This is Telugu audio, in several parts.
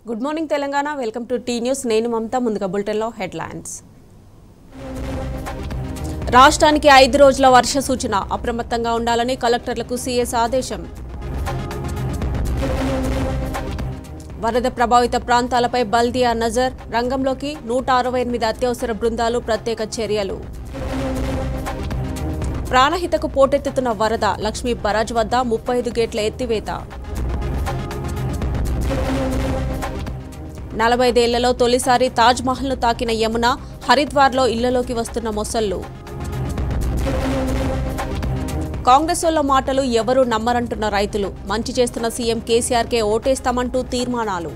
Good morning Telangana welcome to T news నేను మమతా ముందుగా బులెటిన్లో హెడ్లైన్స్ రాష్ట్రానికి 5 రోజుల వర్ష సూచన అప్రమత్తంగా ఉండాలని కలెక్టర్లకు సీఎస్ ఆదేశం వరద ప్రభావిత ప్రాంతాలపై బల్దియా నజర్ రంగంలోకి 168 అత్యవసర బృందాలు ప్రత్యేక చర్యలు ప్రాణహితకు పోటెత్తుతున్న వరద లక్ష్మీ బరాజ్ వద్ద 35 గేట్ల ఎత్తివేత 45 ఏళ్లలో తొలిసారి తాజ్ మహల్ను తాకిన యమున హరిద్వార్లో ఇళ్లలోకి వస్తున్న మొసళ్లు కాంగ్రెస్ వాళ్ళ మాటలు ఎవరూ నమ్మరంటున్న రైతులు మంచి చేస్తున్న సీఎం కేసీఆర్కే ఓటేస్తామంటూ తీర్మానాలు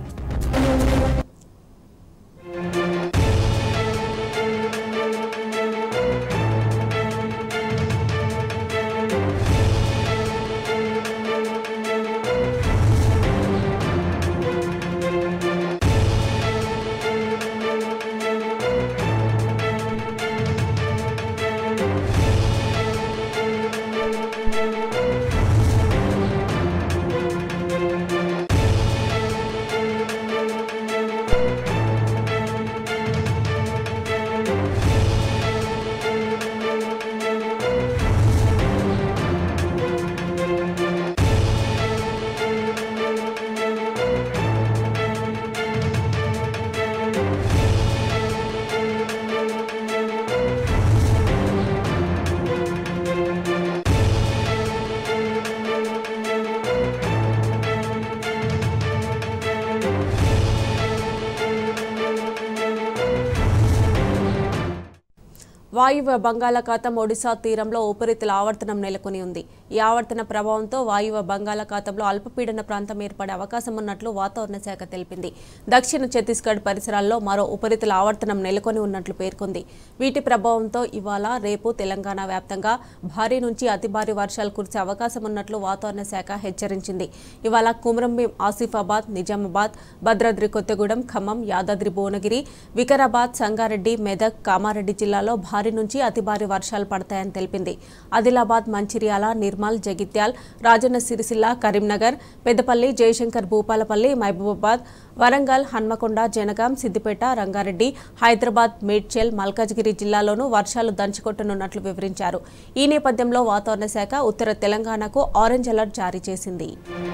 వాయువ్య బంగాళాఖాతం ఒడిశా తీరంలో ఉపరితల ఆవర్తనం నెలకొని ఉంది. ఈ ఆవర్తన ప్రభావంతో వాయువ్య బంగాళాఖాతంలో అల్పపీడన ప్రాంతం ఏర్పడే అవకాశం ఉన్నట్లు వాతావరణ శాఖ తెలిపింది. దక్షిణ ఛత్తీస్గఢ్ పరిసరాల్లో మరో ఉపరితల ఆవర్తనం నెలకొని ఉన్నట్లు పేర్కొంది. వీటి ప్రభావంతో ఇవాళ రేపు తెలంగాణ వ్యాప్తంగా భారీ నుంచి అతి భారీ వర్షాలు కురిసే అవకాశం ఉన్నట్లు వాతావరణ శాఖ హెచ్చరించింది. ఇవాళ కుమ్రంభీం, ఆసిఫాబాద్, నిజామాబాద్, భద్రాద్రి కొత్తగూడెం, ఖమ్మం, యాదాద్రి భువనగిరి, వికారాబాద్, సంగారెడ్డి, మెదక్, కామారెడ్డి జిల్లాలో భారీ నుంచి అతి భారీ వర్షాలు పడతాయని తెలిపింది. ఆదిలాబాద్, మంచిర్యాల, నిర్మల్, జగిత్యాల్, రాజన్న సిరిసిల్ల, కరీంనగర్, పెద్దపల్లి, జయశంకర్ భూపాలపల్లి, మహబూబాబాద్, వరంగల్, హన్మకొండ, జనగాం, సిద్దిపేట, రంగారెడ్డి, హైదరాబాద్, మేడ్చల్, మల్కాజ్గిరి జిల్లాలోనూ వర్షాలు దంచుకొట్టనున్నట్లు వివరించారు. ఈ నేపథ్యంలో వాతావరణ శాఖ ఉత్తర తెలంగాణకు ఆరెంజ్ అలర్ట్ జారీ చేసింది.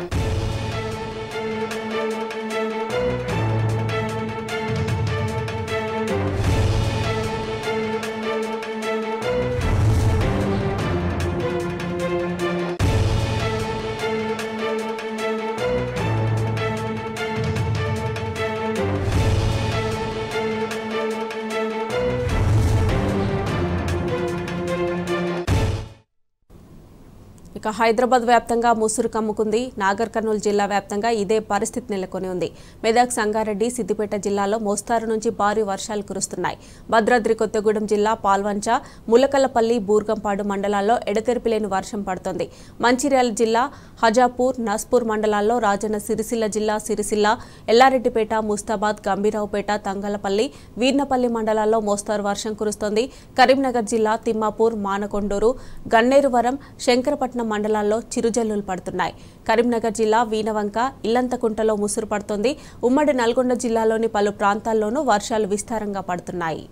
ఇక హైదరాబాద్ వ్యాప్తంగా ముసురు కమ్ముకుంది. నాగర్ కర్నూలు జిల్లా వ్యాప్తంగా ఇదే పరిస్థితి నెలకొని ఉంది. మెదక్, సంగారెడ్డి, సిద్దిపేట జిల్లాలో మోస్తారు నుంచి భారీ వర్షాలు కురుస్తున్నాయి. భద్రాద్రి కొత్తగూడెం జిల్లా పాల్వంచ, ములకలపల్లి, బూర్గంపాడు మండలాల్లో ఎడతెరిపిలేని వర్షం పడుతోంది. మంచిర్యాల జిల్లా హజాపూర్, నస్పూర్ మండలాల్లో, రాజన్న సిరిసిల్ల జిల్లా సిరిసిల్ల, ఎల్లారెడ్డిపేట, ముస్తాబాద్, గంభీరావుపేట, తంగలపల్లి, వీర్నపల్లి మండలాల్లో మోస్తారు వర్షం కురుస్తోంది. కరీంనగర్ జిల్లా తిమ్మాపూర్, మానకొండూరు, గన్నేరువరం, శంకరపట్నం మండలాల్లో చిరుజల్లులు పడుతున్నాయి. కరీంనగర్ జిల్లా వీనవంక, ఇల్లంతకుంటలో ముసురు పడుతోంది. ఉమ్మడి నల్గొండ జిల్లాలోని పలు ప్రాంతాల్లోనూ వర్షాలు విస్తారంగా పడుతున్నాయి.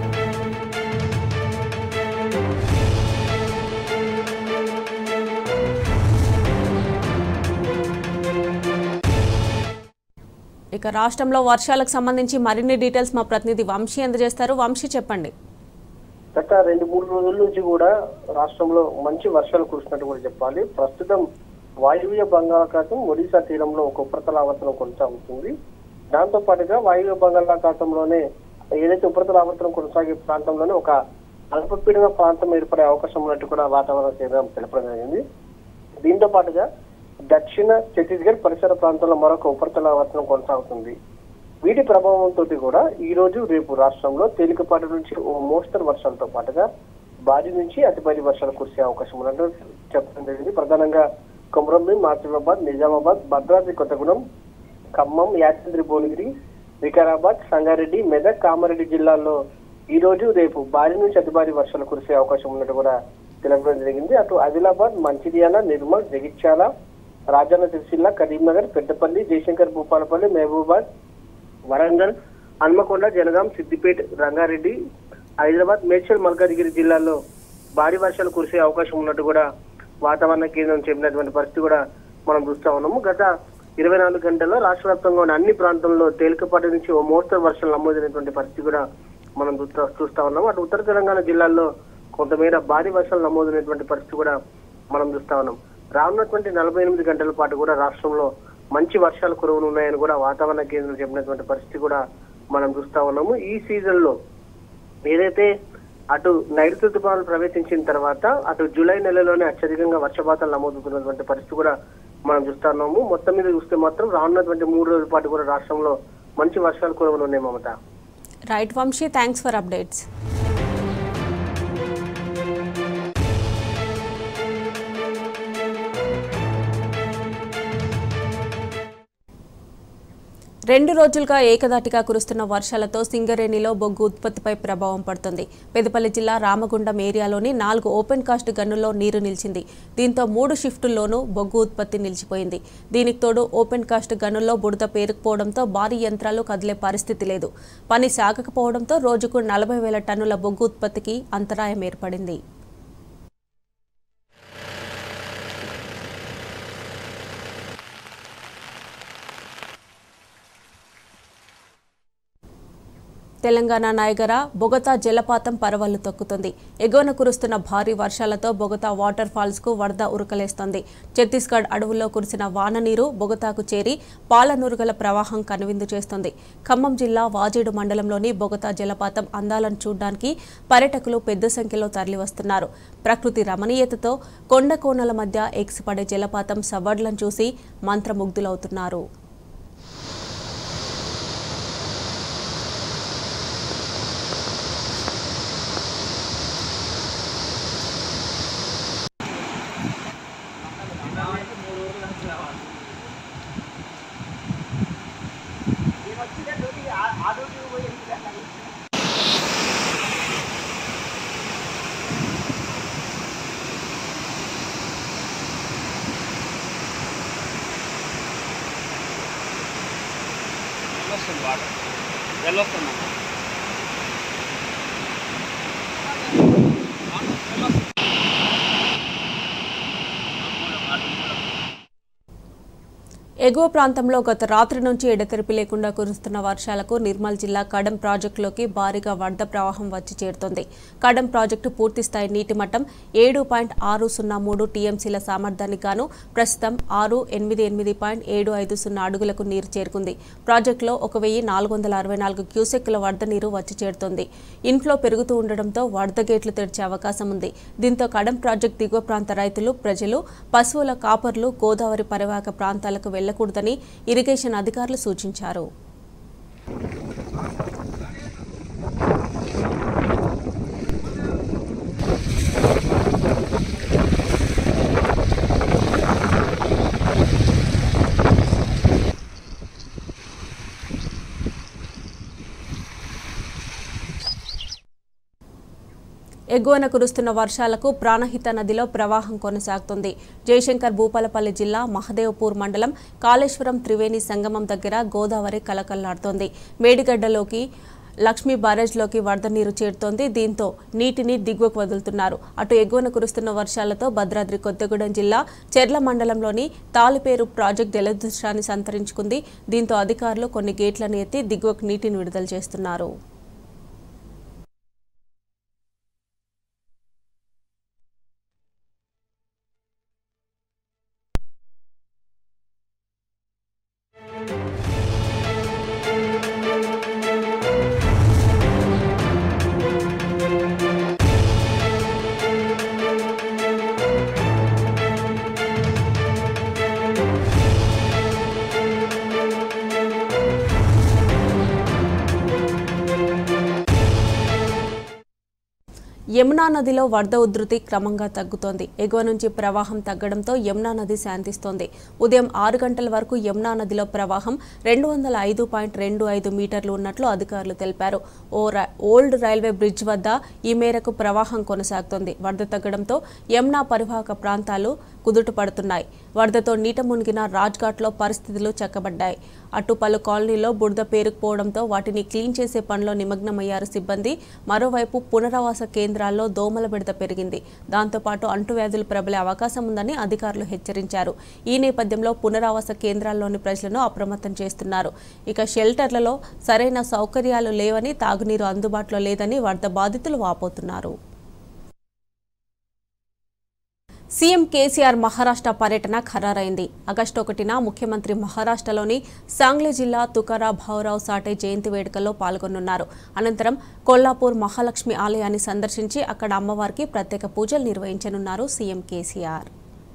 ఇక రాష్ట్రంలో వర్షాలకు సంబంధించి మరిన్ని డీటెయిల్స్ మా ప్రతినిధి వంశీ అందజేస్తారు. వంశీ, చెప్పండి. గత 2-3 రోజుల నుంచి కూడా రాష్ట్రంలో మంచి వర్షాలు కురిసినట్టు కూడా చెప్పాలి. ప్రస్తుతం వాయువ్య బంగాళాఖాతం ఒడిశా తీరంలో ఒక ఉపరితల ఆవర్తనం కొనసాగుతుంది. దాంతో పాటుగా వాయువ్య బంగాళాఖాతంలోనే ఏదైతే ఉపరితల ఆవర్తనం కొనసాగే ప్రాంతంలోనే ఒక అల్పపీడన ప్రాంతం ఏర్పడే అవకాశం ఉన్నట్టు కూడా వాతావరణ కేంద్రం తెలపడం జరిగింది. దీంతో పాటుగా దక్షిణ ఛత్తీస్గఢ్ పరిసర ప్రాంతంలో మరొక ఉపరితల ఆవర్తనం కొనసాగుతుంది. వీటి ప్రభావంతో కూడా ఈ రోజు రేపు రాష్ట్రంలో తేలికపాటి నుంచి ఓ మోస్తరు వర్షాలతో పాటుగా భారీ నుంచి అతి భారీ వర్షాలు కురిసే అవకాశం ఉన్నట్టు చెప్పడం జరిగింది. ప్రధానంగా కుమ్రంభీం, ఆసిఫాబాద్, నిజామాబాద్, భద్రాద్రి కొత్తగూడెం, ఖమ్మం, యాదాద్రి భువనగిరి, వికారాబాద్, సంగారెడ్డి, మెదక్, కామారెడ్డి జిల్లాల్లో ఈ రోజు రేపు భారీ నుంచి అతి భారీ వర్షాలు కురిసే అవకాశం ఉన్నట్టు కూడా తెలపడం జరిగింది. అటు ఆదిలాబాద్, మంచిర్యాల, నిర్మల్, జగిత్యాల, రాజన్న సిరిసిల్ల, కరీంనగర్, పెద్దపల్లి, జయశంకర్ భూపాలపల్లి, మహబూబాబాద్, వరంగల్, హన్మకొండ, జనగాం, సిద్దిపేట, రంగారెడ్డి, హైదరాబాద్, మేడ్చల్, మల్కాజ్గిరి జిల్లాల్లో భారీ వర్షాలు కురిసే అవకాశం ఉన్నట్టు కూడా వాతావరణ కేంద్రం చెప్పినటువంటి పరిస్థితి కూడా మనం చూస్తా ఉన్నాము. గత 24 గంటల్లో రాష్ట్ర వ్యాప్తంగా ఉన్న అన్ని ప్రాంతాల్లో తేలికపాటి నుంచి ఓ మోస్తరు వర్షాలు నమోదైనటువంటి పరిస్థితి కూడా మనం చూస్తా ఉన్నాము. అటు ఉత్తర తెలంగాణ జిల్లాల్లో కొంతమేర భారీ వర్షాలు నమోదైనటువంటి పరిస్థితి కూడా మనం చూస్తా ఉన్నాం. రానున్నటువంటి 48 గంటల పాటు కూడా రాష్ట్రంలో మంచి వర్షాలు కురవనున్నాయని కూడా వాతావరణ కేంద్రం చెప్పినటువంటి పరిస్థితి కూడా మనం చూస్తా ఉన్నాము. ఈ సీజన్ లో ఏదైతే అటు నైరుతి ఋతుపవనాలు ప్రవేశించిన తర్వాత అటు జూలై నెలలోనే అత్యధికంగా వర్షపాతాలు నమోదవుతున్నటువంటి పరిస్థితి కూడా మనం చూస్తా ఉన్నాము. మొత్తం మీద చూస్తే మాత్రం రానున్నటువంటి 3 రోజుల పాటు కూడా రాష్ట్రంలో మంచి వర్షాలు కురవనున్నాయి Mamata. Right Vamshi, thanks for updates. రెండు రోజులుగా ఏకధాటిగా కురుస్తున్న వర్షాలతో సింగరేణిలో బొగ్గు ఉత్పత్తిపై ప్రభావం పడుతుంది. పెద్దపల్లి జిల్లా రామగుండం ఏరియాలోని 4 ఓపెన్ కాస్ట్ గన్నుల్లో నీరు నిలిచింది. దీంతో 3 షిఫ్టుల్లోనూ బొగ్గు ఉత్పత్తి నిలిచిపోయింది. దీనికి తోడు ఓపెన్ కాస్ట్ గన్నుల్లో బుడద పేరుకుపోవడంతో భారీ యంత్రాలు కదిలే పరిస్థితి లేదు. పని సాగకపోవడంతో రోజుకు 40,000 టన్నుల బొగ్గు ఉత్పత్తికి అంతరాయం ఏర్పడింది. తెలంగాణ నాయగర బొగతా జలపాతం పరవళ్లు తొక్కుతుంది. ఎగువన కురుస్తున్న భారీ వర్షాలతో బొగతా వాటర్ ఫాల్స్ కు వరద ఉరకలేస్తోంది. ఛత్తీస్గఢ్ అడవుల్లో కురిసిన వాన నీరు బొగతాకు చేరి పాలనురుగల ప్రవాహం కనువిందు చేస్తోంది. ఖమ్మం జిల్లా వాజేడు మండలంలోని బొగతా జలపాతం అందాలను చూడడానికి పర్యాటకులు పెద్ద సంఖ్యలో తరలివస్తున్నారు. ప్రకృతి రమణీయతతో కొండ కోనల మధ్య ఎగిసిపడే జలపాతం సవ్వడ్లను చూసి మంత్రముగ్ధులవుతున్నారు. ఎగువ ప్రాంతంలో గత రాత్రి నుంచి ఎడతెరిపి లేకుండా కురుస్తున్న వర్షాలకు నిర్మల్ జిల్లా కడం ప్రాజెక్టులోకి భారీగా వరద ప్రవాహం వచ్చి చేరుతోంది. కడం ప్రాజెక్టు పూర్తిస్థాయి నీటి మట్టం 7.603 టీఎంసీల సామర్థ్యానికి గాను ప్రస్తుతం 688.750 అడుగులకు నీరు చేరుకుంది. ప్రాజెక్టులో 1,464 క్యూసెక్కుల వరద నీరు వచ్చి చేరుతోంది. ఇన్ఫ్లో పెరుగుతూ ఉండడంతో వరద గేట్లు తెరిచే అవకాశం ఉంది. దీంతో కడం ప్రాజెక్టు దిగువ ప్రాంత రైతులు, ప్రజలు, పశువుల కాపర్లు గోదావరి పరివాహక ప్రాంతాలకు వెళ్లకూడదని ఇరిగేషన్ అధికారులు సూచించారు. ఎగువన కురుస్తున్న వర్షాలకు ప్రాణహిత నదిలో ప్రవాహం కొనసాగుతుంది. జయశంకర్ భూపాలపల్లి జిల్లా మహదేవ్పూర్ మండలం కాళేశ్వరం త్రివేణి సంగమం దగ్గర గోదావరి కలకల్లాడుతోంది. మేడిగడ్డలోకి లక్ష్మీ బ్యారేజ్లోకి వరద నీరు చేరుతోంది. దీంతో నీటిని దిగువకు వదులుతున్నారు. అటు ఎగువన కురుస్తున్న వర్షాలతో భద్రాద్రి కొత్తగూడెం జిల్లా చెర్ల మండలంలోని తాలిపేరు ప్రాజెక్టు జలదృశ్యాన్ని సంతరించుకుంది. దీంతో అధికారులు కొన్ని గేట్లను ఎత్తి దిగువకు నీటిని విడుదల చేస్తున్నారు. యమునా నదిలో వరద ఉధృతి క్రమంగా తగ్గుతోంది. ఎగువ నుంచి ప్రవాహం తగ్గడంతో యమునా నది శాంతిస్తోంది. ఉదయం 6 గంటల వరకు యమునా నదిలో ప్రవాహం 205.25 మీటర్లు ఉన్నట్లు అధికారులు తెలిపారు. ఓల్డ్ రైల్వే బ్రిడ్జ్ వద్ద ఈ మేరకు ప్రవాహం కొనసాగుతోంది. వరద తగ్గడంతో యమునా పరివాహక ప్రాంతాలు కుదుట పడుతున్నాయి. వరదతో నీట మునిగిన రాజ్ఘాట్లో పరిస్థితులు చక్కబడ్డాయి. అటు పలు కాలనీలో బురద పేరుకుపోవడంతో వాటిని క్లీన్ చేసే పనిలో నిమగ్నమయ్యారు సిబ్బంది. మరోవైపు పునరావాస కేంద్రాల్లో దోమల బెడద పెరిగింది. దాంతోపాటు అంటువ్యాధులు ప్రబలే అవకాశం ఉందని అధికారులు హెచ్చరించారు. ఈ నేపథ్యంలో పునరావాస కేంద్రాల్లోని ప్రజలను అప్రమత్తం చేస్తున్నారు. ఇక షెల్టర్లలో సరైన సౌకర్యాలు లేవని, తాగునీరు అందుబాటులో లేదని వరద బాధితులు వాపోతున్నారు. సీఎం కేసీఆర్ మహారాష్ట్ర పర్యటన ఖరారైంది. ఆగస్టు 1న ముఖ్యమంత్రి మహారాష్ట్రలోని సాంగ్లీ జిల్లా తుకారా భావురావు సాటే జయంతి వేడుకల్లో పాల్గొనున్నారు. అనంతరం కొల్లాపూర్ మహాలక్ష్మి ఆలయాన్ని సందర్శించి అక్కడ అమ్మవారికి ప్రత్యేక పూజలు నిర్వహించనున్నారు సీఎం కేసీఆర్.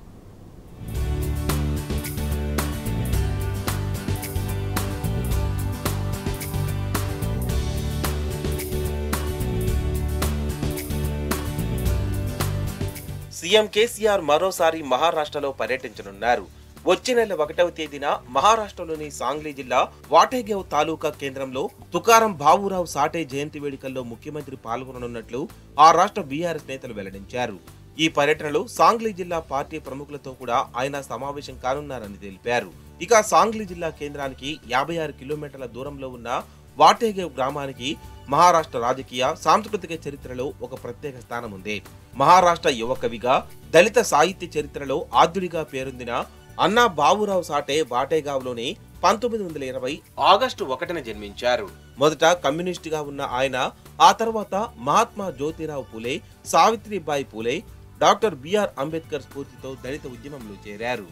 సీఎం కేసీఆర్ మరోసారి మహారాష్ట్రలో పర్యటించనున్నారు. వచ్చే నెల 1వ తేదీన మహారాష్ట్రలోని సాంగ్లీ జిల్లా వాటేగావ్ తాలూకా కేంద్రంలో తుకారం భావురావు సాటే జయంతి వేడుకల్లో ముఖ్యమంత్రి పాల్గొననున్నట్లు ఆ రాష్ట్ర బీఆర్ఎస్ నేతలు వెల్లడించారు. ఈ పర్యటనలో సాంగ్లీ జిల్లా పార్టీ ప్రముఖులతో కూడా ఆయన సమావేశం కానున్నారని తెలిపారు. ఇక సాంగ్లీ జిల్లా కేంద్రానికి 56 కిలోమీటర్ల దూరంలో ఉన్న వాటేగావ్ గ్రామానికి మహారాష్ట్ర రాజకీయ, సాంస్కృతిక చరిత్రలో ఒక ప్రత్యేక స్థానం ఉంది. మహారాష్ట్ర యువ కవిగా, దళిత సాహిత్య చరిత్రలో ఆద్యుడిగా పేరొందిన అన్నా భావురావు సాటే వాటేగావ్లోని 1920 ఆగస్టు 1న జన్మించారు. మొదట కమ్యూనిస్టుగా ఉన్న ఆయన ఆ తర్వాత మహాత్మా జ్యోతిరావు పూలే, సావిత్రిబాయి పూలే, డాక్టర్ బిఆర్ అంబేద్కర్ స్ఫూర్తితో దళిత ఉద్యమంలో చేరారు.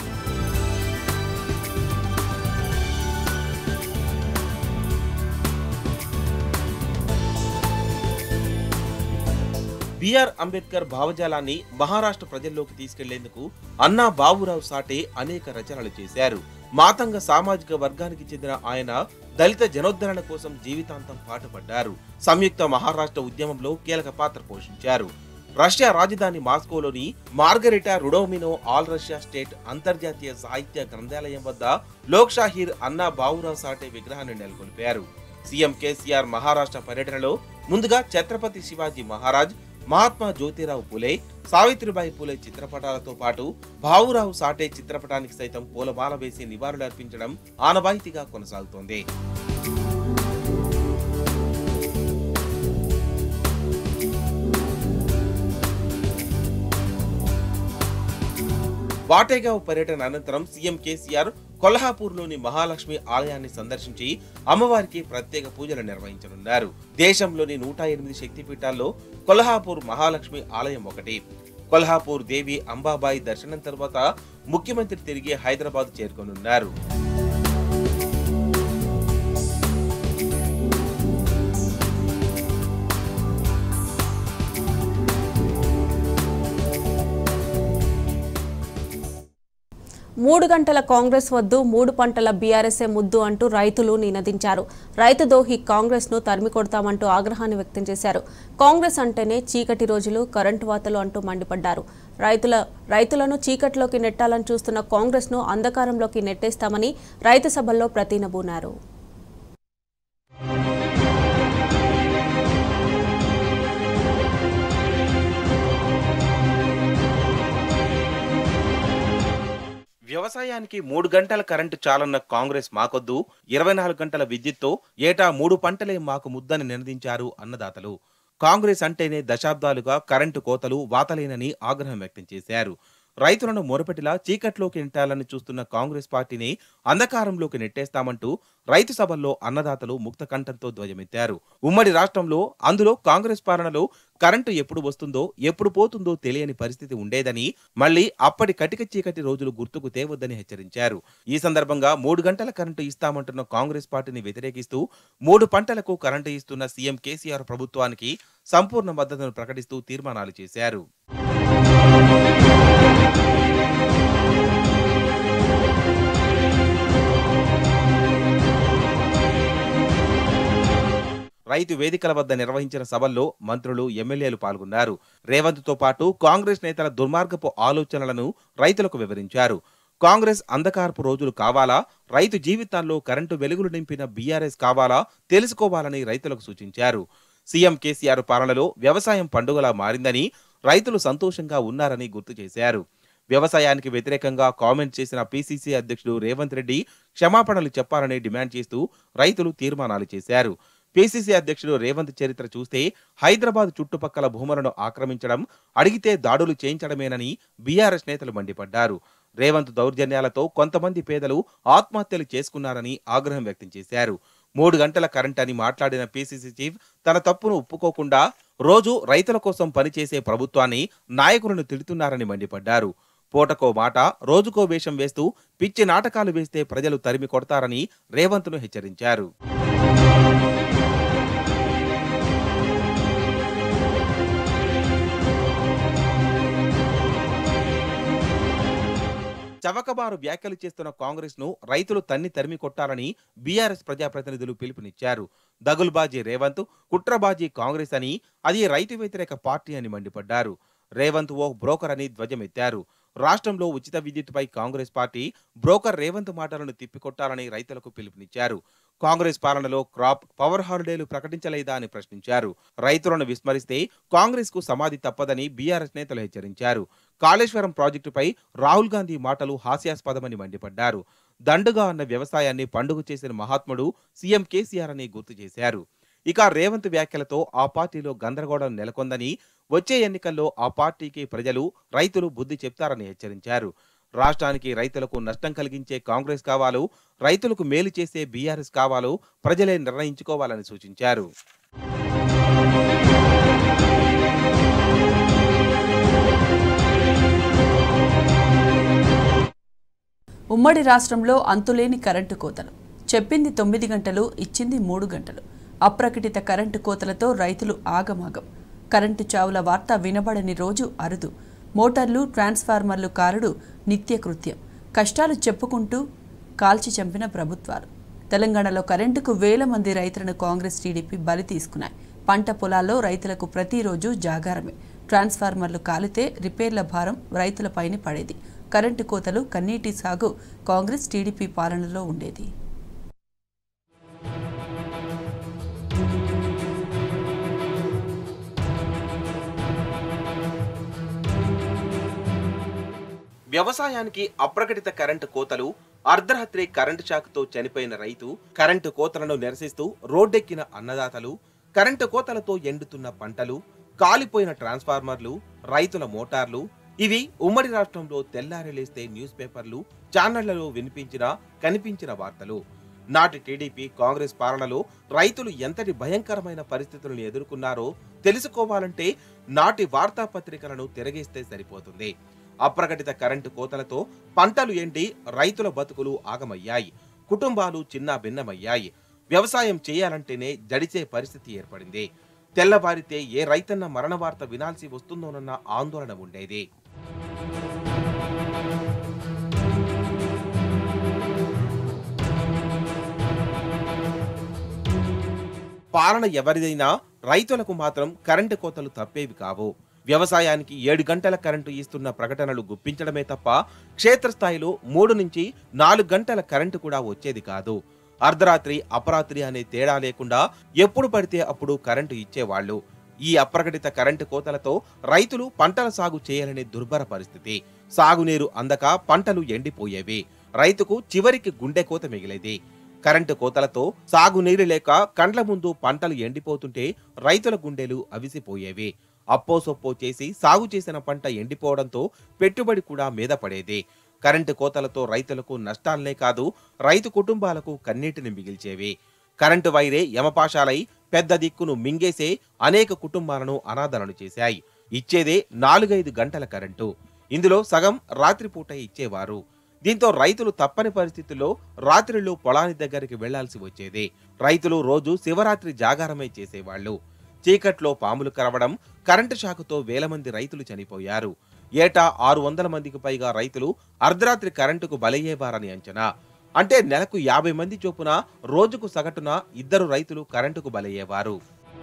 బిఆర్ అంబేద్కర్ భావజాలాన్ని మహారాష్ట్ర ప్రజల్లోకి తీసుకెళ్లేందుకు అన్నా భావురావు సాటే అనేక రచనలు చేశారు. మాతంగ సామాజిక వర్గానికి చెందిన ఆయన దళిత జనోద్ధరణ కోసం జీవితాంతం పాటుపడ్డారు. సంయుక్త మహారాష్ట్ర ఉద్యమంలో కీలక పాత్ర పోషించారు. రష్యా రాజధాని మాస్కోలోని Margarita Rudomino All Russia State అంతర్జాతీయ సాహిత్య గ్రంథాలయం వద్ద లోక్షాహీర్ అన్నా భావురావు సాటే విగ్రహాన్ని నెలకొల్పారు. సీఎం కేసీఆర్ మహారాష్ట్ర పర్యటనలో ముందుగా ఛత్రపతి శివాజీ మహారాజ్, మహాత్మా జ్యోతిరావు పూలే, సావిత్రిబాయి పూలే చిత్రపటాలతో పాటు భావురావు సాటే చిత్రపటానికి సైతం పూలమాల వేసి నివాళులర్పించడం ఆనవాయితీగా కొనసాగుతోంది. వాటేగావ్ పర్యటన అనంతరం సీఎం కేసీఆర్ కొల్హాపూర్లోని మహాలక్ష్మి ఆలయాన్ని సందర్శించి అమ్మవారికి ప్రత్యేక పూజలు నిర్వహించనున్నారు. దేశంలోని 108 శక్తిపీఠాల్లో కొల్హాపూర్ మహాలక్ష్మి ఆలయం ఒకటి. కొల్హాపూర్ దేవి అంబాబాయి దర్శనం తర్వాత ముఖ్యమంత్రి తిరిగి హైదరాబాద్ చేరుకోనున్నారు. మూడు గంటల కాంగ్రెస్ వద్దు, 3 పంటల బీఆర్ఎస్ఏ ముద్దు అంటూ రైతులు నినదించారు. రైతు దోహి కాంగ్రెస్ ను తరిమి కొడతామంటూ ఆగ్రహాన్ని వ్యక్తం చేశారు. కాంగ్రెస్ అంటేనే చీకటి రోజులు, కరెంటు వాతలు అంటూ మండిపడ్డారు. రైతులను చీకటిలోకి నెట్టాలని చూస్తున్న కాంగ్రెస్ ను అంధకారంలోకి నెట్టేస్తామని రైతు సభల్లో ప్రతినబూనారు. వ్యవసాయానికి 3 గంటల కరెంటు చాలన్న కాంగ్రెస్ మాకొద్దు, 24 గంటల విద్యుత్తో ఏటా 3 పంటలే మాకు ముద్దని నినదించారు అన్నదాతలు. కాంగ్రెస్ అంటేనే దశాబ్దాలుగా కరెంటు కోతలు, వాతలేనని ఆగ్రహం వ్యక్తం చేశారు. రైతులను మొరపెటిలా చీకట్లోకి నెట్టాలని చూస్తున్న కాంగ్రెస్ పార్టీని అంధకారంలోకి నెట్టేస్తామంటూ రైతు సభల్లో అన్నదాతలు ముక్త కంఠంతో ధ్వజమెత్తారు. ఉమ్మడి రాష్ట్రంలో, అందులో కాంగ్రెస్ పాలనలో కరెంటు ఎప్పుడు వస్తుందో ఎప్పుడు పోతుందో తెలియని పరిస్థితి ఉండేదని, మళ్లీ అప్పటి కటిక చీకటి రోజులు గుర్తుకు తేవద్దని హెచ్చరించారు. ఈ సందర్భంగా 3 గంటల కరెంటు ఇస్తామంటున్న కాంగ్రెస్ పార్టీని వ్యతిరేకిస్తూ 3 పంటలకు కరెంటు ఇస్తున్న సీఎం కేసీఆర్ ప్రభుత్వానికి సంపూర్ణ మద్దతును ప్రకటిస్తూ తీర్మానాలు చేశారు. రైతు వేదికల వద్ద నిర్వహించిన సభల్లో మంత్రులు, ఎమ్మెల్యేలు పాల్గొన్నారు. రేవంత్తో పాటు కాంగ్రెస్ నేతల దుర్మార్గపు ఆలోచనలను రైతులకు వివరించారు. కాంగ్రెస్ అంధకారపు రోజులు కావాలా, రైతు జీవితాల్లో కరెంటు వెలుగులు నింపిన బీఆర్ఎస్ కావాలా తెలుసుకోవాలని రైతులకు సూచించారు. సీఎం కేసీఆర్ పాలనలో వ్యవసాయం పండుగలా మారిందని, రైతులు సంతోషంగా ఉన్నారని గుర్తు చేశారు. వ్యవసాయానికి వ్యతిరేకంగా కామెంట్ చేసిన పిసిసి అధ్యక్షుడు రేవంత్ రెడ్డి క్షమాపణలు చెప్పాలని డిమాండ్ చేస్తూ రైతులు తీర్మానాలు చేశారు. పిసిసి అధ్యక్షుడు రేవంత్ చరిత్ర చూస్తే హైదరాబాద్ చుట్టుపక్కల భూములను ఆక్రమించడం, అడిగితే దాడులు చేయించడమేనని బీఆర్ఎస్ నేతలు మండిపడ్డారు. రేవంత్ దౌర్జన్యాలతో కొంతమంది పేదలు ఆత్మహత్యలు చేసుకున్నారని ఆగ్రహం వ్యక్తం చేశారు. 3 గంటల కరెంట్ అని మాట్లాడిన పిసిసి చీఫ్ తన తప్పును ఒప్పుకోకుండా రోజు రైతుల కోసం పనిచేసే ప్రభుత్వాన్ని, నాయకులను తిడుతున్నారని మండిపడ్డారు. పూటకో మాట, రోజుకో వేషం వేస్తూ పిచ్చి నాటకాలు వేస్తే ప్రజలు తరిమి కొడతారని రేవంత్ను హెచ్చరించారు. చవకబారు వ్యాఖ్యలు చేస్తున్న కాంగ్రెస్ ను రైతులు తరిమి కొట్టాలని బీఆర్ఎస్ ప్రజాప్రతినిధులు పిలుపునిచ్చారు. దగుల్బాజీ రేవంత్, కుట్రబాజీ కాంగ్రెస్ అని, అది రైతు వ్యతిరేక పార్టీ అని మండిపడ్డారు. రేవంత్ ఓ బ్రోకర్ అని ధ్వజమెత్తారు. రాష్ట్రంలో ఉచిత విద్యుత్పై కాంగ్రెస్ పార్టీ బ్రోకర్ రేవంత్ మాటలను తిప్పికొట్టాలని రైతులకు పిలుపునిచ్చారు. కాంగ్రెస్ పాలనలో క్రాప్, పవర్ హాలిడేలు ప్రకటించలేదా అని ప్రశ్నించారు. రైతులను విస్మరిస్తే కాంగ్రెస్ కు సమాధి తప్పదని బీఆర్ఎస్ నేతలు హెచ్చరించారు. కాళేశ్వరం ప్రాజెక్టుపై రాహుల్ గాంధీ మాటలు హాస్యాస్పదమని మండిపడ్డారు. దండుగా అన్న వ్యవసాయాన్ని పండుగ చేసిన మహాత్ముడు సీఎం కేసీఆర్ అని గుర్తు చేశారు. ఇక రేవంత్ వ్యాఖ్యలతో ఆ పార్టీలో గందరగోళం నెలకొందని, వచ్చే ఎన్నికల్లో ఆ పార్టీకి ప్రజలు, రైతులు బుద్ధి చెప్తారని హెచ్చరించారు. రాష్ట్రానికి రైతులకు నష్టం కలిగించే కాంగ్రెస్ కావాలో, రైతులకు మేలు చేసే బీఆర్ఎస్ కావాలో ప్రజలే నిర్ణయించుకోవాలని సూచించారు. ఉమ్మడి రాష్ట్రంలో అంతులేని కరెంటు కోతలు. చెప్పింది 9 గంటలు, ఇచ్చింది 3 గంటలు. అప్రకటిత కరెంటు కోతలతో రైతులు ఆగమాగం. కరెంటు చావుల వార్త వినబడని రోజు అరుదు. మోటార్లు, ట్రాన్స్ఫార్మర్లు కారుడు నిత్యకృత్యం. కష్టాలు చెప్పుకుంటూ కాల్చి చంపిన ప్రభుత్వాలు. తెలంగాణలో కరెంటుకు వేల మంది రైతులను కాంగ్రెస్, టీడీపీ బలి తీసుకున్నాయి. పంట పొలాల్లో రైతులకు ప్రతిరోజు జాగారమే. ట్రాన్స్ఫార్మర్లు కాలితే రిపేర్ల భారం రైతులపైనే పడేది. కరెంటు కోతలు, కన్నీటి సాగు కాంగ్రెస్, టీడీపీ పాలనలో ఉండేది. వ్యవసాయానికి అప్రకటిత కరెంటు కోతలు, అర్ధరాత్రి కరెంటు షాక్తో చనిపోయిన రైతు, కరెంటు కోతలను నిరసిస్తూ రోడ్డెక్కిన అన్నదాతలు, కరెంటు కోతలతో ఎండుతున్న పంటలు, కాలిపోయిన ట్రాన్స్ఫార్మర్లు, రైతుల మోటార్లు, ఇవి ఉమ్మడి రాష్ట్రంలో తెల్లారిలేస్తే న్యూస్ పేపర్లు, ఛానళ్లలో కనిపించిన వార్తలు. నాటి టీడీపీ, కాంగ్రెస్ పాలనలో రైతులు ఎంతటి భయంకరమైన పరిస్థితులను ఎదుర్కొన్నారో తెలుసుకోవాలంటే నాటి వార్తాపత్రికలను తిరగేస్తే సరిపోతుంది. అప్రకటిత కరెంటు కోతలతో పంటలు ఎండి రైతుల బతుకులు ఆగమయ్యాయి. కుటుంబాలు చిన్నాభిన్నమయ్యాయి. వ్యవసాయం చేయాలంటేనే జడిచే పరిస్థితి ఏర్పడింది. తెల్లవారితే ఏ రైతన్న మరణ వార్త వినాల్సి వస్తుందోనన్న ఆందోళన ఉండేది. పాలన ఎవరిదైనా రైతులకు మాత్రం కరెంటు కోతలు తప్పేవి కావు. వ్యవసాయానికి 7 గంటల కరెంటు ఇస్తున్న ప్రకటనలు గుప్పించడమే తప్ప క్షేత్రస్థాయిలో 3 నుంచి 4 గంటల కరెంటు కూడా వచ్చేది కాదు. అర్ధరాత్రి, అపరాత్రి అనే తేడా లేకుండా ఎప్పుడు పడితే అప్పుడు కరెంటు ఇచ్చేవాళ్లు. ఈ అప్రకటిత కరెంటు కోతలతో రైతులు పంటల సాగు చేయాలనే దుర్భర పరిస్థితి. సాగునీరు అందక పంటలు ఎండిపోయేవి. రైతుకు చివరికి గుండె కోత మిగిలేది. కరెంటు కోతలతో సాగునీరు లేక కండ్ల ముందు పంటలు ఎండిపోతుంటే రైతుల గుండెలు అవిసిపోయేవి. అప్పో సొప్పో చేసి సాగు చేసిన పంట ఎండిపోవడంతో పెట్టుబడి కూడా మీద పడేది. కరెంటు కోతలతో రైతులకు నష్టాలనే కాదు, రైతు కుటుంబాలకు కన్నీటిని మిగిల్చేవి. కరెంటు వైరే యమపాశాలై పెద్ద దిక్కును మింగేసే అనేక కుటుంబాలను అనాథలను చేశాయి. ఇచ్చేదే 4-5 గంటల కరెంటు. ఇందులో సగం రాత్రిపూట ఇచ్చేవారు. దీంతో రైతులు తప్పని పరిస్థితుల్లో రాత్రిలో పొలాని దగ్గరికి వెళ్లాల్సి వచ్చేది. రైతులు రోజు శివరాత్రి జాగారమే చేసేవాళ్లు. చీకట్లో పాములు కరవడం, కరెంటు షాకుతో వేల మంది రైతులు చనిపోయారు. ఏటా 600 మందికి పైగా రైతులు అర్ధరాత్రి కరెంటుకు బలయ్యేవారని అంచనా. అంటే నెలకు 50 మంది చొప్పున రోజుకు సగటున 2 రైతులు కరెంటుకు బలయ్యేవారు.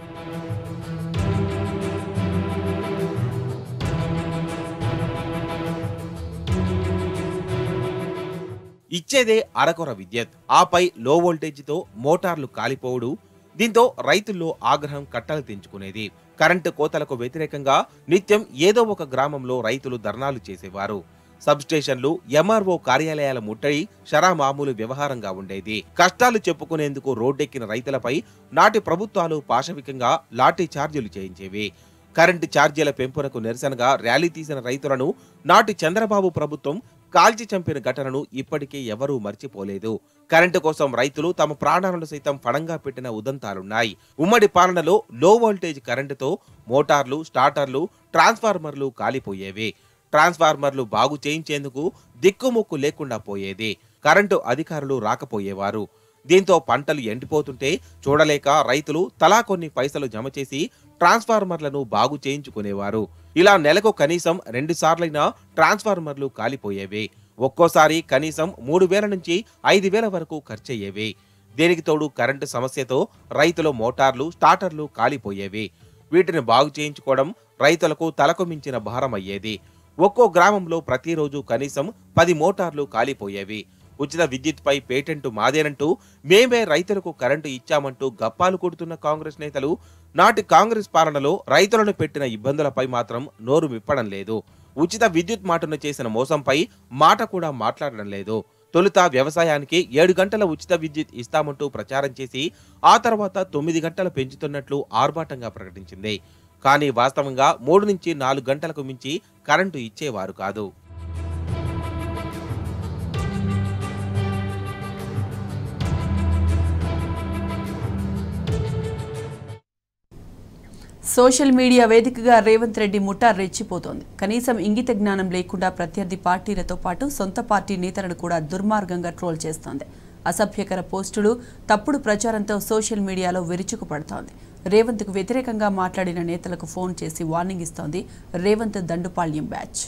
ఇచ్చేదే అరకొర విద్యుత్. ఆపై లో వోల్టేజ్తో మోటార్లు కాలిపోవుడు. దీంతో రైతుల్లో ఆగ్రహం కట్టలు తెంచుకునేది. కరెంటు కోతలకు వ్యతిరేకంగా నిత్యం ఏదో ఒక గ్రామంలో రైతులు ధర్నాలు చేసేవారు. సబ్స్టేషన్లు, ఎంఆర్ఓ కార్యాలయాల ముట్టడి షరామామూలు వ్యవహారంగా ఉండేది. కష్టాలు చెప్పుకునేందుకు రోడ్డెక్కిన రైతులపై నాటి ప్రభుత్వాలు పాశవికంగా లాఠీ ఛార్జీలు చేయించేవి. కరెంటు ఛార్జీల పెంపునకు నిరసనగా ర్యాలీ తీసిన రైతులను నాటి చంద్రబాబు ప్రభుత్వం కాల్చి చంపిన ఘటనను ఇప్పటికీ ఎవరూ మర్చిపోలేదు. కరెంటు కోసం రైతులు తమ ప్రాణాలను సైతం పణంగా పెట్టిన ఉదంతాలున్నాయి. ఉమ్మడి పాలనలో లో వోల్టేజ్ కరెంటుతో మోటార్లు, స్టార్టర్లు, ట్రాన్స్ఫార్మర్లు కాలిపోయేవి. ట్రాన్స్ఫార్మర్లు బాగు చేయించేందుకు దిక్కుముక్కు లేకుండా పోయేది. కరెంటు అధికారులు రాకపోయేవారు. దీంతో పంటలు ఎండిపోతుంటే చూడలేక రైతులు తలా కొన్ని పైసలు జమ చేసి ట్రాన్స్ఫార్మర్లను బాగు చేయించుకునేవారు. ఇలా నెలకు కనీసం 2 సార్లైనా ట్రాన్స్ఫార్మర్లు కాలిపోయేవి. ఒక్కోసారి కనీసం 3,000 నుంచి 5,000 వరకు ఖర్చయ్యేవి. దీనికి తోడు కరెంటు సమస్యతో రైతుల మోటార్లు, స్టార్టర్లు కాలిపోయేవి. వీటిని బాగు చేయించుకోవడం రైతులకు తలకు మించిన భారం అయ్యేది. ఒక్కో గ్రామంలో ప్రతిరోజు కనీసం 10 మోటార్లు కాలిపోయేవి. ఉచిత విద్యుత్పై పేటెంట్ మాదేనంటూ మేమే రైతులకు కరెంటు ఇచ్చామంటూ గప్పాలు కొడుతున్న కాంగ్రెస్ నేతలు నాటి కాంగ్రెస్ పాలనలో రైతులను పెట్టిన ఇబ్బందులపై మాత్రం నోరు విప్పడం లేదు. ఉచిత విద్యుత్ మాటను చేసిన మోసంపై మాట కూడా మాట్లాడడం లేదు. తొలుత వ్యవసాయానికి 7 గంటల ఉచిత విద్యుత్ ఇస్తామంటూ ప్రచారం చేసి ఆ తర్వాత 9 గంటలు పెంచుతున్నట్లు ఆర్భాటంగా ప్రకటించింది. కానీ వాస్తవంగా 3 నుంచి 4 గంటలకు మించి కరెంటు ఇచ్చేవారు కాదు. సోషల్ మీడియా వేదికగా రేవంత్ రెడ్డి ముఠా రెచ్చిపోతోంది. కనీసం ఇంగిత జ్ఞానం లేకుండా ప్రత్యర్థి పార్టీలతో పాటు సొంత పార్టీ నేతలను కూడా దుర్మార్గంగా ట్రోల్ చేస్తోంది. అసభ్యకర పోస్టులు, తప్పుడు ప్రచారంతో సోషల్ మీడియాలో విరుచుకుపడుతోంది. రేవంత్కు వ్యతిరేకంగా మాట్లాడిన నేతలకు ఫోన్ చేసి వార్నింగ్ ఇస్తోంది రేవంత్ దండుపాళ్యం బ్యాచ్.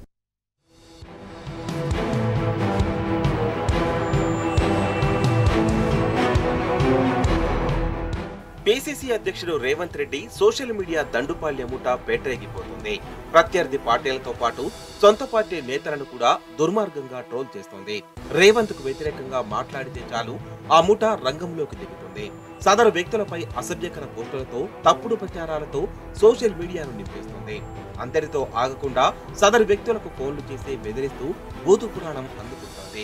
పిసిసి అధ్యక్షుడు రేవంత్ రెడ్డి సోషల్ మీడియా దండుపాల్య ముఠా పేటరేగిపోతుంది. ప్రత్యర్థి పార్టీలతో పాటు సొంత పార్టీ నేతలను కూడా దుర్మార్గంగా ట్రోల్ చేస్తోంది. రేవంత్ కు వ్యతిరేకంగా మాట్లాడితే చాలు ఆ ముఠా రంగంలోకి దిగుతుంది. సదరు వ్యక్తులపై అసభ్యకర పోస్టులతో, తప్పుడు ప్రచారాలతో సోషల్ మీడియాను నింపేస్తుంది. అంతటితో ఆగకుండా సదరు వ్యక్తులకు ఫోన్లు చేసి బెదిరిస్తూ బూతు పురాణం అందుకుంటోంది.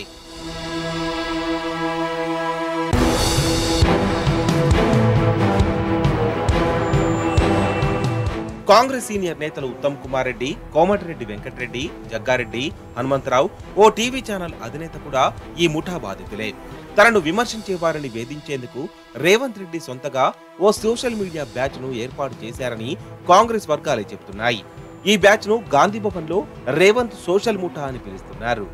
కాంగ్రెస్ సీనియర్ నేతలు ఉత్తమ్ కుమార్ రెడ్డి, కోమటిరెడ్డి వెంకటరెడ్డి, జగ్గారెడ్డి, హనుమంతరావు, ఓ టీవీ ఛానల్ అధినేత కూడా ఈ ముఠా బాధితులే. తనను విమర్శించే వారిని వేధించేందుకు రేవంత్ రెడ్డి సొంతగా ఓ సోషల్ మీడియా బ్యాచ్ ను ఏర్పాటు చేశారని కాంగ్రెస్ వర్గాలే చెబుతున్నాయి. ఈ బ్యాచ్ ను గాంధీ భవన్ లో రేవంత్ సోషల్ ముఠా అని పిలుస్తున్నారు.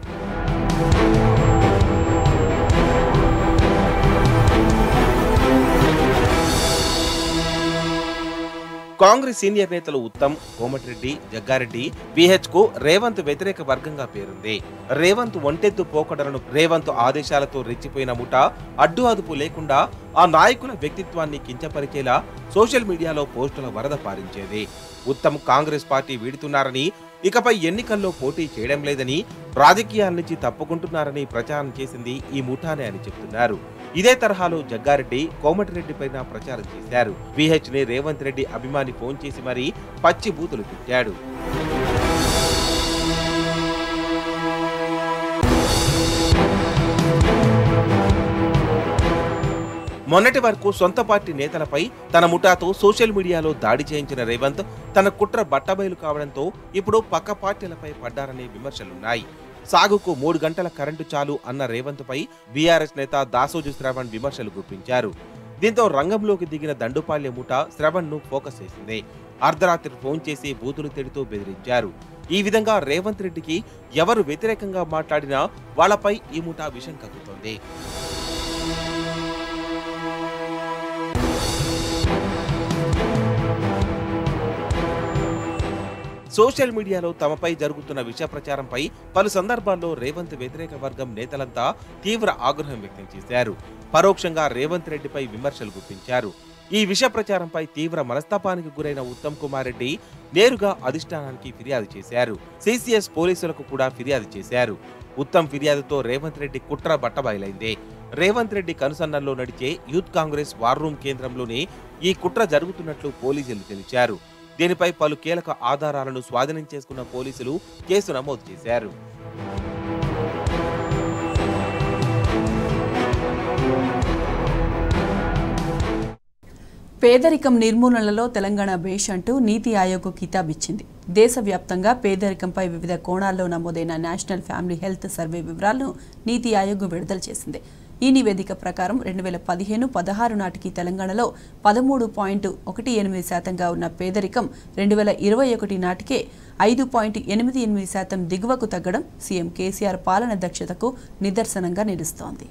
కాంగ్రెస్ సీనియర్ నేతలు ఉత్తమ్, కోమటిరెడ్డి, జగ్గారెడ్డి, విహెచ్ కు రేవంత్ వ్యతిరేక వర్గంగా పేరుంది. రేవంత్ ఒంటెత్తు పోకడలను రేవంత్ ఆదేశాలతో రెచ్చిపోయిన ముఠా అడ్డు అదుపు లేకుండా ఆ నాయకుల వ్యక్తిత్వాన్ని కించపరిచేలా సోషల్ మీడియాలో పోస్టుల వరద పారించేది. ఉత్తమ్ కాంగ్రెస్ పార్టీ వీడుతున్నారని, ఇకపై ఎన్నికల్లో పోటీ చేయడం లేదని, రాజకీయాల నుంచి తప్పుకుంటున్నారని ప్రచారం చేసింది ఈ ముఠానే అని చెబుతున్నారు. ఇదే తరహాలో జగ్గారెడ్డి, కోమటిరెడ్డి పైన ప్రచారం చేశారు. విహెచ్ ని రేవంత్ రెడ్డి అభిమాని ఫోన్ చేసి మరీ పచ్చి బూతులు తిట్టాడు. మొన్నటి వరకు సొంత పార్టీ నేతలపై తన ముఠాతో సోషల్ మీడియాలో దాడి చేయించిన రేవంత్ తన కుట్ర బట్టబయలు కావడంతో ఇప్పుడు పక్క పార్టీలపై పడ్డారనే విమర్శలున్నాయి. సాగుకు 3 గంటల కరెంటు చాలు అన్న రేవంత్ పై బీఆర్ఎస్ నేత దాసోజు శ్రవణ్ విమర్శలు గుప్పించారు. దీంతో రంగంలోకి దిగిన దండుపాల్య ముఠా శ్రవణ్ ను ఫోకస్ చేసింది. అర్ధరాత్రి ఫోన్ చేసి బూతులు తిడుతూ బెదిరించారు. ఈ విధంగా రేవంత్ రెడ్డికి ఎవరు వ్యతిరేకంగా మాట్లాడినా వాళ్లపై ఈ ముఠా విషం కక్కుతోంది. సోషల్ మీడియాలో తమపై జరుగుతున్న విష ప్రచారంపై పలు సందర్భాల్లో రేవంత్ వ్యతిరేక వర్గం నేతలంతా తీవ్ర ఆగ్రహం వ్యక్తం చేశారు. పరోక్షంగా రేవంత్ రెడ్డిపై విమర్శలు గుప్పించారు. ఈ విష ప్రచారంపై తీవ్ర మనస్తాపానికి గురైన ఉత్తమ్ కుమార్ రెడ్డి నేరుగా అధిష్టానానికి ఫిర్యాదు చేశారు. సిసిఎస్ పోలీసులకు కూడా ఫిర్యాదు చేశారు. ఉత్తమ్ ఫిర్యాదుతో రేవంత్ రెడ్డి కుట్ర బట్టబయలైంది. రేవంత్ రెడ్డి కనుసన్నల్లో నడిచే యూత్ కాంగ్రెస్ వార్ రూమ్ కేంద్రంలోనే ఈ కుట్ర జరుగుతున్నట్లు పోలీసులు తెలిపారు. దీనిపై పలు కీలక ఆధారాలను స్వాధీనం చేసుకున్న పోలీసులు కేసు నమోదు చేశారు. పేదరికం నిర్మూలనలో తెలంగాణ బేష్ అంటూ నీతి ఆయోగ్ కితాబిచ్చింది. దేశవ్యాప్తంగా పేదరికంపై వివిధ కోణాల్లో నమోదైన నేషనల్ ఫ్యామిలీ హెల్త్ సర్వే వివరాలను నీతి ఆయోగ్ విడుదల చేసింది. ఈ నివేదిక ప్రకారం 2015-16 నాటికి తెలంగాణలో 13.18% ఉన్న పేదరికం 2021 నాటికే 5.88% దిగువకు తగ్గడం సీఎం కేసీఆర్ పాలన దక్షతకు నిదర్శనంగా నిలుస్తోంది.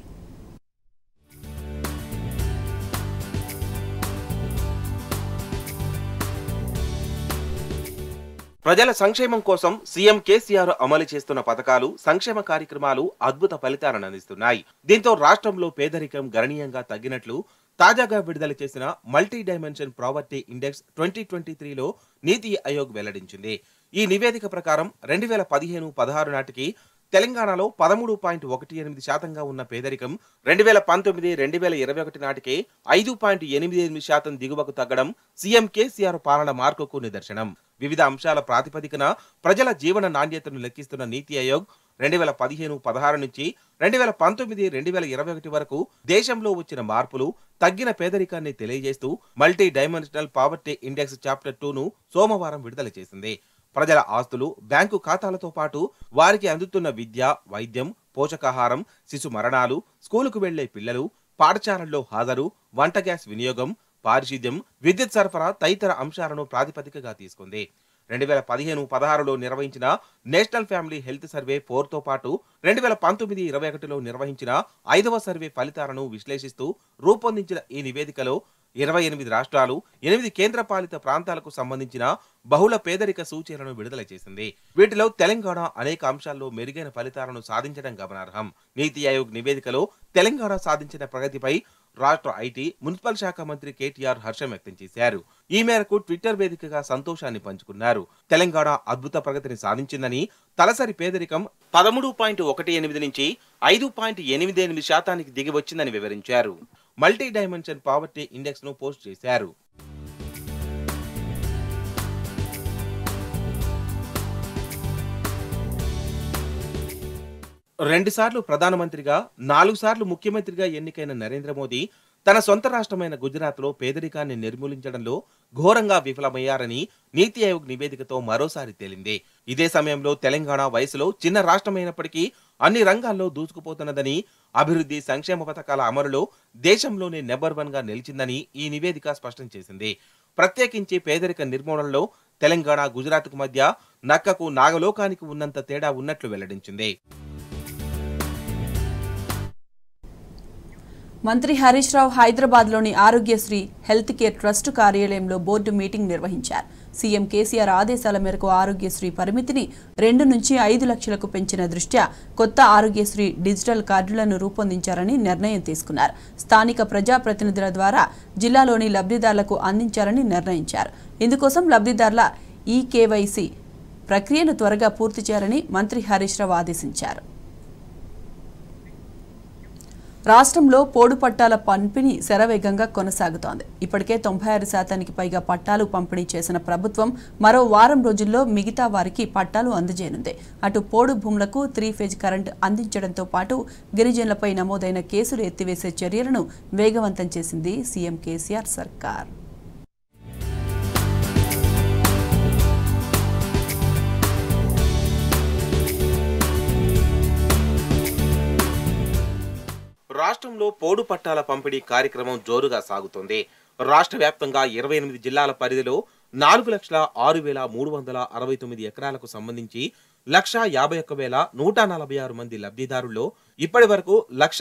ప్రజల సంక్షేమం కోసం సీఎం కేసీఆర్ అమలు చేస్తున్న పథకాలు, సంక్షేమ కార్యక్రమాలు అద్భుత ఫలితాలను అందిస్తున్నాయి. దీంతో రాష్ట్రంలో పేదరికం గణనీయంగా తగ్గినట్లు తాజాగా విడుదల చేసిన మల్టీ డైమెన్షన్ ప్రావర్టీ ఇండెక్స్ 2023లో నీతి ఆయోగ్ వెల్లడించింది. ఈ నివేదిక ప్రకారం 2015-16 నాటికి తెలంగాణలో 13.18% ఉన్న పేదరికం 2019-2021 నాటికే 5.88% దిగువకు తగ్గడం సీఎం కేసీఆర్ పాలన మార్కుకు నిదర్శనం. వివిధ అంశాల ప్రాతిపదికన ప్రజల జీవన నాణ్యతను లెక్కిస్తున్న నీతి ఆయోగ్ 2015-16 నుంచి 2019-2021 వరకు దేశంలో వచ్చిన మార్పులు, తగ్గిన పేదరికాన్ని తెలియజేస్తూ multi dimensional poverty index chapter 2ను సోమవారం విడుదల చేసింది. ప్రజల ఆస్తులు, బ్యాంకు ఖాతాలతో పాటు వారికి అందుతున్న విద్య, వైద్యం, పోషకాహారం, శిశు మరణాలు, స్కూలుకు వెళ్లే పిల్లలు, పాఠశాలల్లో హాజరు, వంట గ్యాస్ వినియోగం, పారిశుద్ధ్యం, విద్యుత్ సరఫరా తదితర అంశాలను ప్రాతిపదికగా తీసుకుంది. 2015-16లో నిర్వహించిన నేషనల్ ఫ్యామిలీ హెల్త్ సర్వే 4తో పాటు 2019-21లో నిర్వహించిన 5వ సర్వే ఫలితాలను విశ్లేషిస్తూ రూపొందించిన ఈ నివేదికలో 28 రాష్ట్రాలు, 8 కేంద్రపాలిత ప్రాంతాలకు సంబంధించిన బహుళ పేదరిక సూచీలను విడుదల చేసింది. వీటిలో తెలంగాణ అనేక అంశాల్లో మెరుగైన ఫలితాలను సాధించడం గమనార్హం. నీతి ఆయోగ్ నివేదికలో తెలంగాణ సాధించిన ప్రగతిపై రాష్ట్ర ఐటీ, మున్సిపల్ శాఖ మంత్రి కేటీఆర్ హర్షం వ్యక్తం చేశారు. ఈ మేరకు ట్విట్టర్ వేదికగా సంతోషాన్ని పంచుకున్నారు. తెలంగాణ అద్భుత ప్రగతిని సాధించిందని, తలసరి పేదరికం 13.18 నుంచి 5.88% దిగి వచ్చిందని వివరించారు. మల్టీ డైమెన్షన్ పావర్టీ ఇండెక్స్ ను పోస్ట్ చేశారు. రెండుసార్లు ప్రధానమంత్రిగా, 4 సార్లు ముఖ్యమంత్రిగా ఎన్నికైన నరేంద్ర మోదీ తన సొంత రాష్ట్రమైన గుజరాత్లో పేదరికాన్ని నిర్మూలించడంలో ఘోరంగా విఫలమయ్యారని నీతి ఆయోగ్ నివేదికతో మరోసారి తేలింది. ఇదే సమయంలో తెలంగాణ వయసులో చిన్న రాష్ట్రమైనప్పటికీ అన్ని రంగాల్లో దూసుకుపోతున్నదని, అభివృద్ధి, సంక్షేమ పథకాల అమలులో దేశంలోనే నెంబర్ 1గా నిలిచిందని ఈ నివేదిక స్పష్టం చేసింది. ప్రత్యేకించి పేదరిక నిర్మూలనలో తెలంగాణ, గుజరాత్కు మధ్య నక్కకు నాగలోకానికి ఉన్నంత తేడా ఉన్నట్లు వెల్లడించింది. మంత్రి హరీష్ రావు హైదరాబాద్లోని ఆరోగ్యశ్రీ హెల్త్ కేర్ ట్రస్ట్ కార్యాలయంలో బోర్డు మీటింగ్ నిర్వహించారు. సీఎం కేసీఆర్ ఆదేశాల మేరకు ఆరోగ్యశ్రీ పరిమితిని 2 నుంచి 5 లక్షలకు పెంచిన దృష్ట్యా కొత్త ఆరోగ్యశ్రీ డిజిటల్ కార్డులను రూపొందించారని నిర్ణయం తీసుకున్నారు. స్థానిక ప్రజాప్రతినిధుల ద్వారా జిల్లాలోని లబ్ధిదారులకు అందించాలని నిర్ణయించారు. ఇందుకోసం లబ్ధిదారుల ఈకేవైసీ ప్రక్రియను త్వరగా పూర్తి చేయాలని మంత్రి హరీష్ రావు ఆదేశించారు. రాష్ట్రంలో పోడు పట్టాల పంపిణీ శరవేగంగా కొనసాగుతోంది. ఇప్పటికే 96% పైగా పట్టాలు పంపిణీ చేసిన ప్రభుత్వం మరో వారం రోజుల్లో మిగతా వారికి పట్టాలు అందజేయనుంది. అటు పోడు భూములకు 3 ఫేజ్ కరెంటు అందించడంతో పాటు గిరిజనులపై నమోదైన కేసులు ఎత్తివేసే చర్యలను వేగవంతం చేసింది సీఎం కేసీఆర్ సర్కార్. రాష్ట్రంలో పోడు పట్టాల పంపిణీ కార్యక్రమం జోరుగా సాగుతోంది. రాష్ట్ర వ్యాప్తంగా 28 జిల్లాల పరిధిలో 4,06,369 ఎకరాలకు సంబంధించి 1,51,146 మంది లబ్ధిదారుల్లో ఇప్పటి వరకు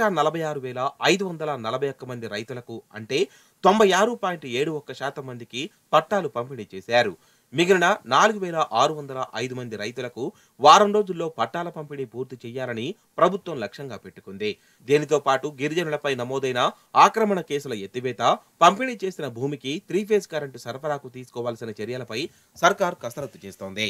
1,46,541 మంది రైతులకు అంటే 96.71% మందికి పట్టాలు పంపిణీ చేశారు. మిగిలిన 4,605 మంది రైతులకు వారం రోజుల్లో పట్టాల పంపిణీ పూర్తి చేయాలని ప్రభుత్వం లక్ష్యంగా పెట్టుకుంది. దీనితో పాటు గిరిజనులపై నమోదైన ఆక్రమణ కేసుల ఎత్తివేత, పంపిణీ చేసిన భూమికి 3 ఫేజ్ కరెంటు సరఫరాకు తీసుకోవాల్సిన చర్యలపై సర్కార్ కసరత్తు చేస్తోంది.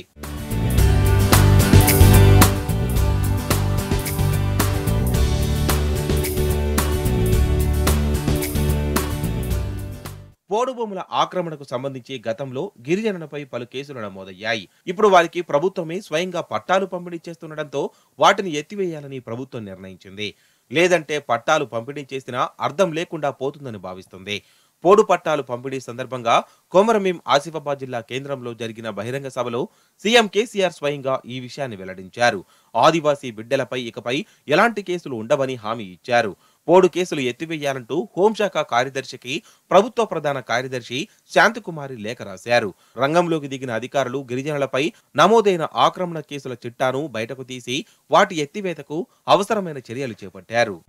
పోడు భూముల ఆక్రమణకు సంబంధించి గతంలో గిరిజనులపై పలు కేసులు నమోదయ్యాయి. ఇప్పుడు వారికి ప్రభుత్వమే స్వయంగా పట్టాలు పంపిణీ చేస్తుండటంతో వాటిని ఎత్తివేయాలని ప్రభుత్వం నిర్ణయించింది. లేదంటే పట్టాలు పంపిణీ చేసినా అర్థం లేకుండా పోతుందని భావిస్తుంది. పోడు పట్టాలు పంపిణీ సందర్భంగా కొమరంభీం ఆసిఫాబాద్ జిల్లా కేంద్రంలో జరిగిన బహిరంగ సభలో సీఎం కేసీఆర్ స్వయంగా ఈ విషయాన్ని వెల్లడించారు. ఆదివాసీ బిడ్డలపై ఇకపై ఎలాంటి కేసులు ఉండవని హామీ ఇచ్చారు. పోడు కేసులు ఎత్తివేయాలంటూ హోంశాఖ కార్యదర్శికి ప్రభుత్వ ప్రధాన కార్యదర్శి శాంతికుమారి లేఖ రాశారు. రంగంలోకి దిగిన అధికారులు గిరిజనులపై నమోదైన ఆక్రమణ కేసుల చిట్టాను బయటకు తీసి వాటి ఎత్తివేతకు అవసరమైన చర్యలు చేపట్టారు.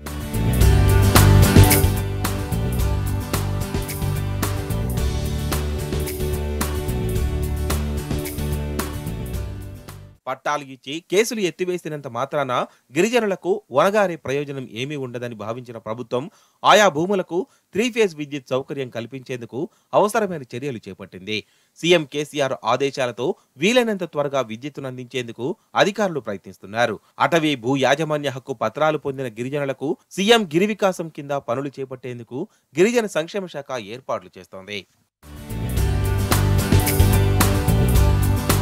పట్టాలు ఇచ్చి కేసులు ఎత్తివేసినంత మాత్రాన గిరిజనులకు వనగారే ప్రయోజనం ఏమీ ఉండదని భావించిన ప్రభుత్వం ఆయా భూములకు 3-ఫేజ్ విద్యుత్ సౌకర్యం కల్పించేందుకు అవసరమైన చర్యలు చేపట్టింది. సీఎం కేసీఆర్ ఆదేశాలతో వీలైనంత త్వరగా విద్యుత్తును అందించేందుకు అధికారులు ప్రయత్నిస్తున్నారు. అటవీ భూ యాజమాన్య హక్కు పత్రాలు పొందిన గిరిజనులకు సీఎం గిరి వికాసం కింద పనులు చేపట్టేందుకు గిరిజన సంక్షేమ శాఖ ఏర్పాట్లు చేస్తోంది.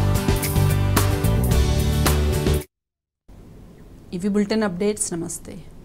ఇవి బులెటిన్ అప్డేట్స్. నమస్తే.